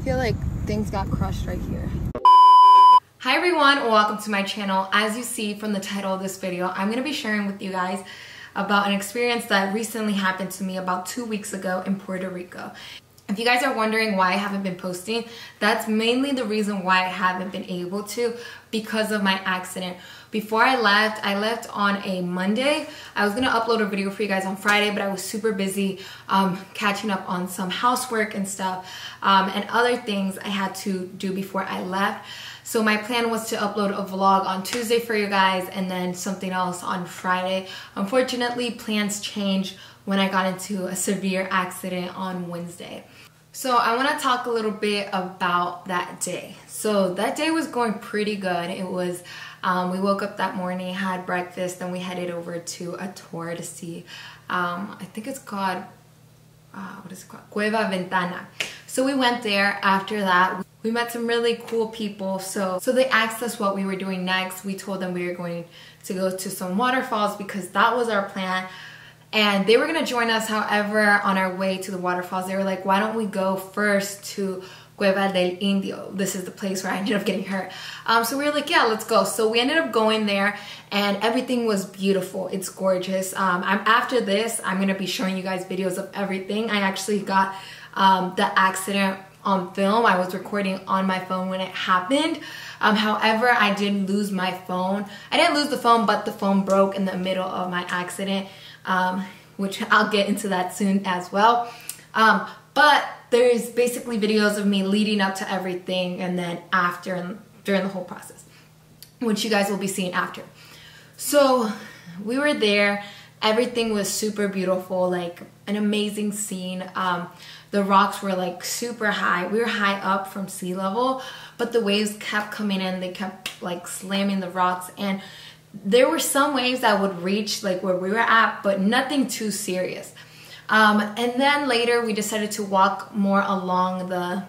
I feel like things got crushed right here. Hi everyone, welcome to my channel. As you see from the title of this video, I'm going to be sharing with you guys about an experience that recently happened to me about 2 weeks ago in Puerto Rico. If you guys are wondering why I haven't been posting, that's mainly the reason why I haven't been able to, because of my accident. Before I left on a Monday. I was gonna upload a video for you guys on Friday, but I was super busy catching up on some housework and stuff and other things I had to do before I left. So my plan was to upload a vlog on Tuesday for you guys and then something else on Friday. Unfortunately, plans changed when I got into a severe accident on Wednesday. So I want to talk a little bit about that day. So that day was going pretty good. It was, we woke up that morning, had breakfast, then we headed over to a tour to see, I think it's called, what is it called? Cueva Ventana. So we went there. After that, we met some really cool people. So they asked us what we were doing next. We told them we were going to go to some waterfalls because that was our plan. And they were gonna join us, however, on our way to the waterfalls, they were like, why don't we go first to Cueva del Indio? This is the place where I ended up getting hurt. So we were like, yeah, let's go. So we ended up going there and everything was beautiful. It's gorgeous. After this, I'm gonna be showing you guys videos of everything. I actually got the accident on film. I was recording on my phone when it happened. However, I did lose my phone. I didn't lose the phone, but the phone broke in the middle of my accident. Which I'll get into that soon as well. But there's basically videos of me leading up to everything and then after and during the whole process, which you guys will be seeing after. So we were there. Everything was super beautiful, like an amazing scene. The rocks were like super high. We were high up from sea level, but the waves kept coming in. They kept like slamming the rocks, and there were some waves that would reach like where we were at, but nothing too serious. And then later we decided to walk more along the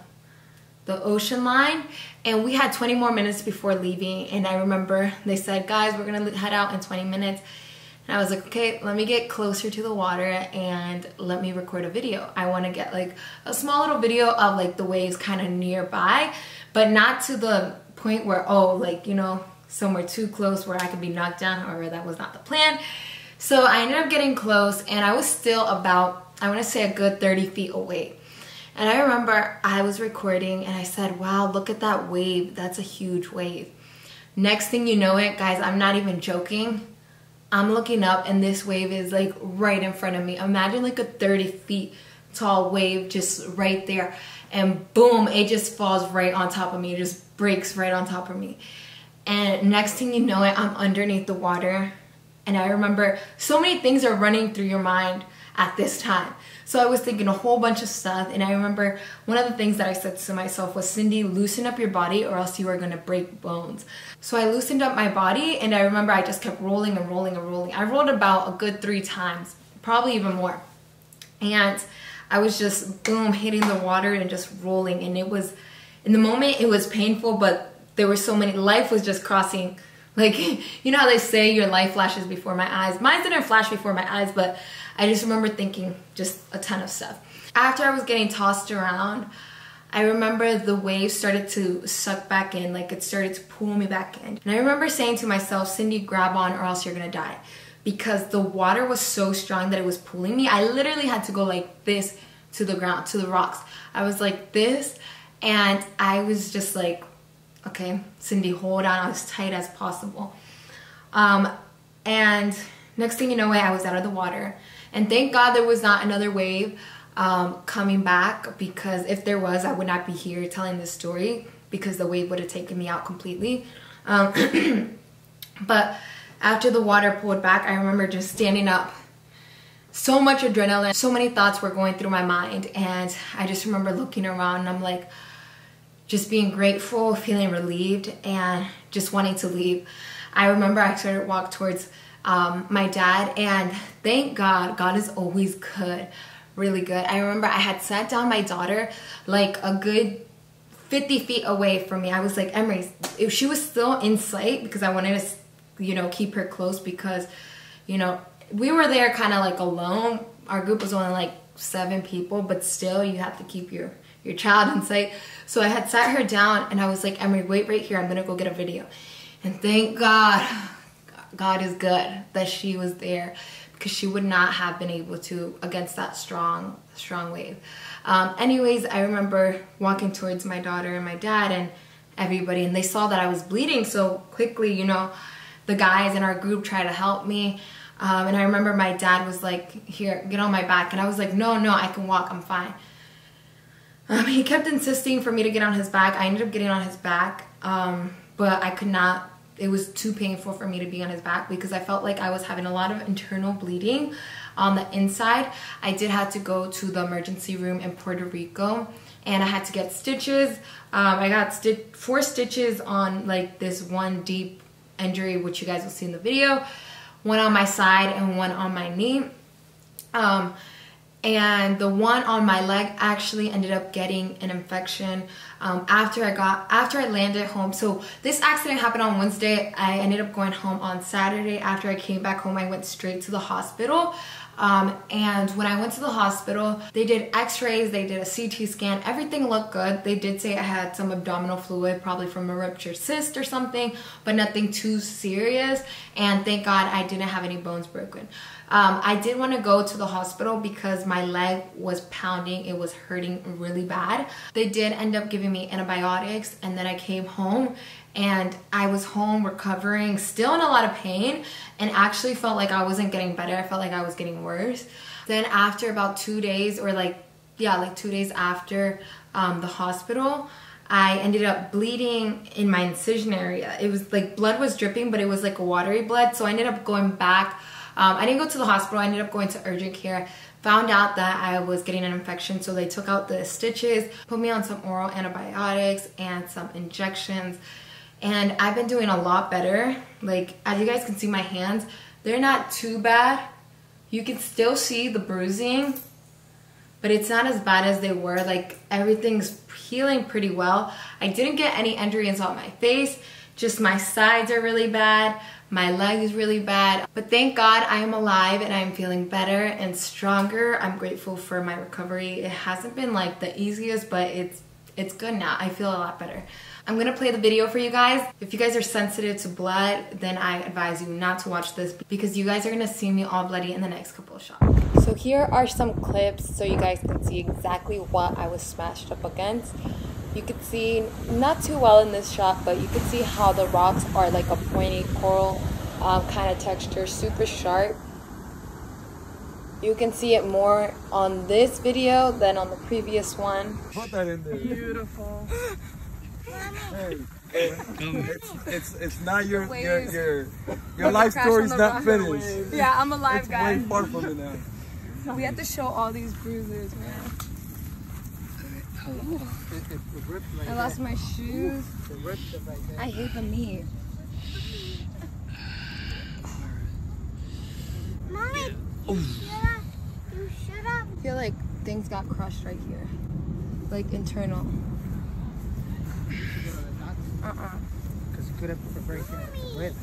ocean line, and we had 20 more minutes before leaving. And I remember they said, guys, we're gonna head out in 20 minutes. And I was like, okay, let me get closer to the water and let me record a video. I want to get like a small little video of like the waves kind of nearby, but not to the point where, oh, like, you know, somewhere too close where I could be knocked down. However, that was not the plan. So I ended up getting close, and I was still about, I want to say, a good 30 feet away. And I remember I was recording and I said, wow, look at that wave. That's a huge wave. Next thing you know it, guys, I'm not even joking. I'm looking up and this wave is like right in front of me. Imagine like a 30 feet tall wave just right there. And boom, it just falls right on top of me. It just breaks right on top of me. And next thing you know it, I'm underneath the water. And I remember so many things are running through your mind at this time. So I was thinking a whole bunch of stuff. And I remember one of the things that I said to myself was, Cindy, loosen up your body or else you are gonna break bones. So I loosened up my body, and I remember I just kept rolling and rolling and rolling. I rolled about a good 3 times, probably even more. And I was just, boom, hitting the water and just rolling. And it was, in the moment, it was painful, but there were so many, life was just crossing, like, you know how they say your life flashes before my eyes? Mine didn't flash before my eyes, but I just remember thinking just a ton of stuff. After I was getting tossed around, I remember the waves started to suck back in, like it started to pull me back in. And I remember saying to myself, Cindy, grab on or else you're gonna die. Because the water was so strong that it was pulling me. I literally had to go like this to the ground, to the rocks. I was like this, and I was just like, okay, Cindy, hold on as tight as possible. And next thing you know, I was out of the water. And thank God there was not another wave coming back, because if there was, I would not be here telling this story because the wave would have taken me out completely. But after the water pulled back, I remember just standing up. So much adrenaline, so many thoughts were going through my mind. And I just remember looking around and I'm like, just being grateful, feeling relieved, and just wanting to leave. I remember I started to walk towards my dad, and thank God, God is always good, really good. I remember I had sat down my daughter like a good 50 feet away from me. I was like, Emery, if she was still in sight, because I wanted to, you know, keep her close, because, you know, we were there kind of like alone. Our group was only like 7 people, but still you have to keep your child in sight. So I had sat her down and I was like, Emery, wait right here, I'm gonna go get a video. And thank God, God is good that she was there, because she would not have been able to against that strong wave. Anyways, I remember walking towards my daughter and my dad and everybody, and they saw that I was bleeding so quickly. You know, the guys in our group tried to help me. And I remember my dad was like, here, get on my back. And I was like, no, I can walk, I'm fine. He kept insisting for me to get on his back. I ended up getting on his back, but I could not. It was too painful for me to be on his back because I felt like I was having a lot of internal bleeding on the inside. I did have to go to the emergency room in Puerto Rico, and I had to get stitches. I got 4 stitches on like this one deep injury, which you guys will see in the video. 1 on my side and 1 on my knee. And the one on my leg actually ended up getting an infection after I landed home. So this accident happened on Wednesday. I ended up going home on Saturday. After I came back home, I went straight to the hospital. And when I went to the hospital, they did x-rays, they did a CT scan, everything looked good. They did say I had some abdominal fluid, probably from a ruptured cyst or something, but nothing too serious. And thank God I didn't have any bones broken. I did want to go to the hospital because my leg was pounding. It was hurting really bad. They did end up giving me antibiotics, and then I came home and I was home recovering, still in a lot of pain, and actually felt like I wasn't getting better. I felt like I was getting worse. Then after about 2 days, or like 2 days after the hospital, I ended up bleeding in my incision area. It was like blood was dripping, but it was like a watery blood. So I ended up going back. I didn't go to the hospital. I ended up going to urgent care. Found out that I was getting an infection, so they took out the stitches, put me on some oral antibiotics and some injections. And I've been doing a lot better. Like, as you guys can see, my hands, they're not too bad. You can still see the bruising, but it's not as bad as they were. Like, everything's healing pretty well. I didn't get any injuries on my face, just my sides are really bad. My leg is really bad, but thank God I am alive and I'm feeling better and stronger. I'm grateful for my recovery. It hasn't been like the easiest, but it's good now. I feel a lot better. I'm gonna play the video for you guys. If you guys are sensitive to blood, then I advise you not to watch this because you guys are gonna see me all bloody in the next couple of shots. So here are some clips so you guys can see exactly what I was smashed up against. You could see, not too well in this shot, but you could see how the rocks are like a pointy coral kind of texture, super sharp. You can see it more on this video than on the previous one. Put that in there. Beautiful. Hey, it's not your life story's not finished. Yeah, I'm alive, It's guys. way far from it now. We have to show all these bruises, man. I lost my shoes. I hate the meat. Mommy, you shut up. I feel like things got crushed right here, like internal. Because you could have broken it.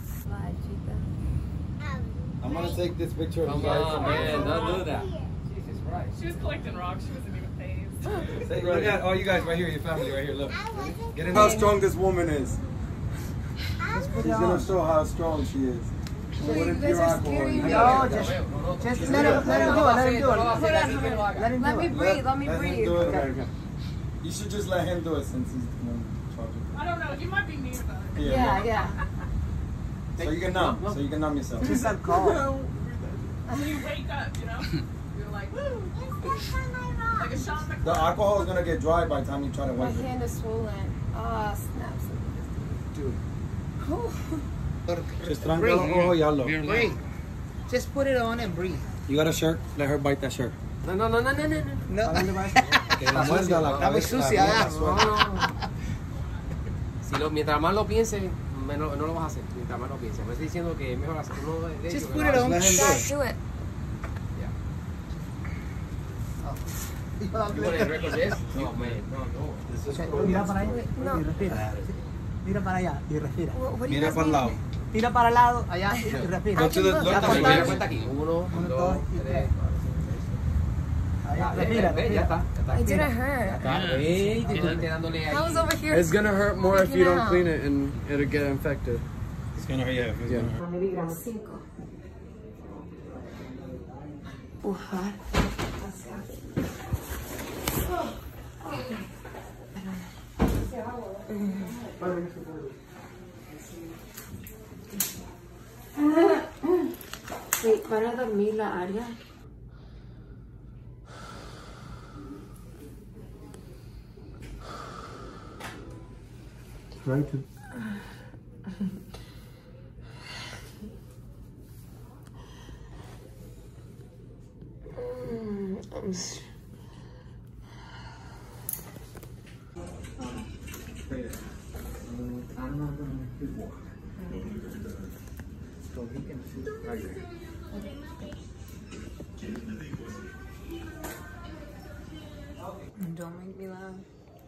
I'm gonna take this picture of you Come guys. on, man, don't do that. Jesus Christ. She was collecting rocks. She wasn't even phased. Say, look at all you guys right here, your family right here. Look, Get in how strong this woman is. Put She's it gonna on. show how strong she is. What if your alcohol? No, just let him do it. Let him do it. Let him do Let me it. breathe. Let me Let him breathe. do it. Okay. You should just let him do it since he's the one in charge of it. I don't know. You might be mean about it. Yeah. So you can numb. So you can numb yourself. Just alcohol. When you wake up, you know, you're like, woo, like a shot in the The alcohol is gonna get dry by the time you try to My wipe it. hand is swollen. Ah, snaps. Dude. Just tranquilo, ojo y hazlo. Breathe. Just put it on and breathe. You got a shirt? Let her bite that shirt. No. No. Que la muerda la Está muy cabeza. sucia, la ¿eh? suelta. Mientras más lo pienses, menos no lo vas a hacer. Mientras más lo pienses. Me estoy diciendo que es mejor hacer uno de Just ellos. put it on. Let him do it. Do it. You want to record this? No, man. No. Mira para allá No. y respira. Mira para allá y respira. What do you Mira guys para el lado. mean? Tira para el lado, allá y respira. Go to the, look. look Ya at contaron. the Cuenta aquí. 1, 2, 3. Ya está. It didn't hurt. Ey, te estuviste dándole ahí. I was over here. It's gonna hurt more if you don't out. clean it and it'll get infected. It's gonna hurt, yeah. It's gonna hurt. Miligramos 5. Pujar. Wait, ¿van a dormir la área? Try to. Don't make me laugh.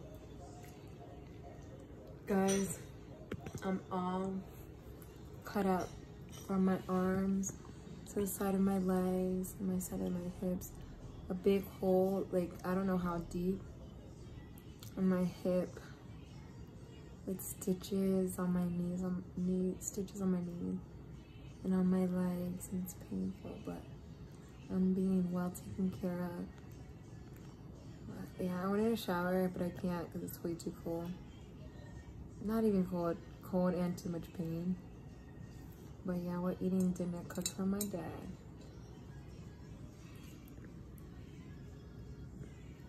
Guys, I'm all cut up from my arms to the side of my legs and my side of my hips. A big hole, like I don't know how deep, on my hip with stitches on my knees, stitches on my knee and on my legs, and it's painful, but I'm being well taken care of. But yeah, I wanted to shower, but I can't because it's way too cold. Not even cold and too much pain. But yeah, we're eating dinner cooked from my dad.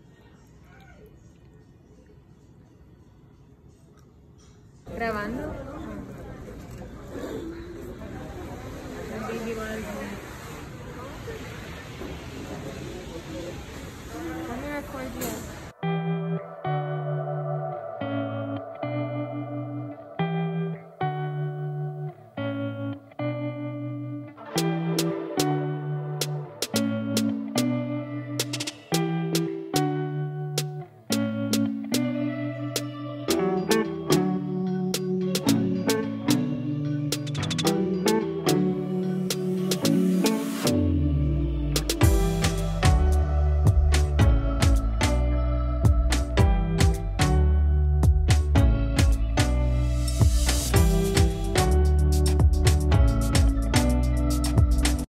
¿Grabando?